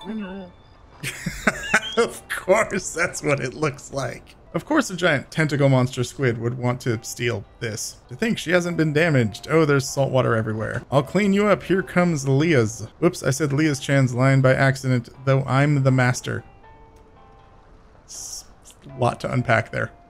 Of course, that's what it looks like. Of course a giant tentacle monster squid would want to steal this. To think she hasn't been damaged. Oh, there's salt water everywhere. I'll clean you up. Here comes Leahs. Whoops, I said Leahs Chan's line by accident, though I'm the master. It's a lot to unpack there.